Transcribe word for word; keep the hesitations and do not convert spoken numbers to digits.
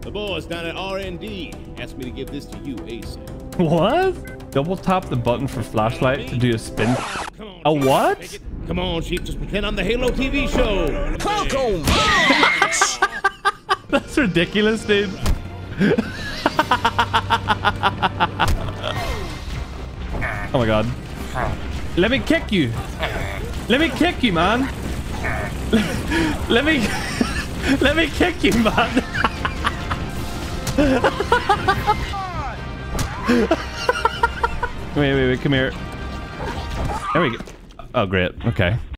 The boys down at R and D asked me to give this to you ASAP. What? Double tap the button for flashlight to do a spin. Come on, A Chief, what? take it. Come on, Chief, just pretend I'm the Halo T V show. Welcome. That's ridiculous, dude. Oh my god. Let me kick you. Let me kick you, man. Let me let me kick you, man. Wait, wait, wait, come here. There we go. Oh, great. Okay.